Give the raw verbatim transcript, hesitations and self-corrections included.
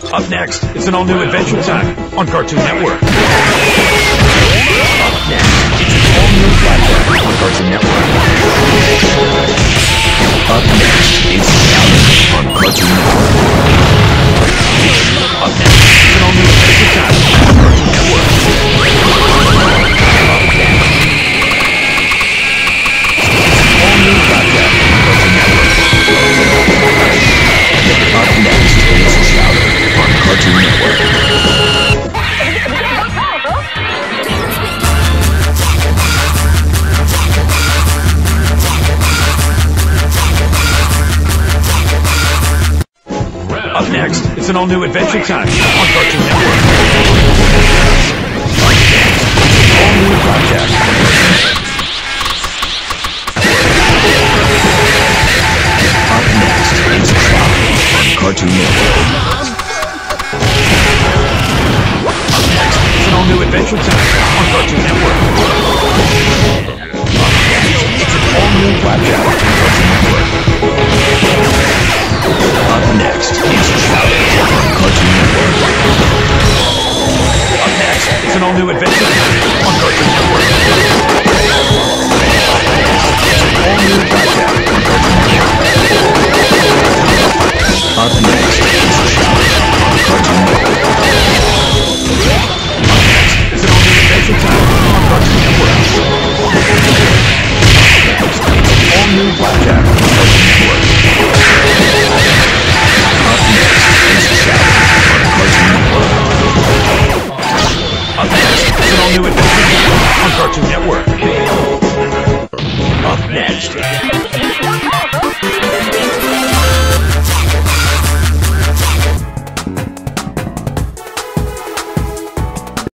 Up next, it's an all-new Adventure Time on Cartoon Network. Up next, it's an all-new Flapjack on Cartoon Network. Up next, it's Shouting on Cartoon Network. Up next, it's an all-new Adventure Time on Cartoon Network. Up next, it's an all-new Flapjack on Cartoon Network. Up next, it's Shouting on Cartoon Network. Up next, it's an all-new Adventure Time on Cartoon Network. Up next, it's an all-new Flapjack on Cartoon Network. Up next, it's an all-new Adventure Time on Cartoon Network. Up next, it's an all-new Flapjack on Cartoon Network. Up next, it's Shouting on Cartoon Network. Up next, it's an all-new Adventure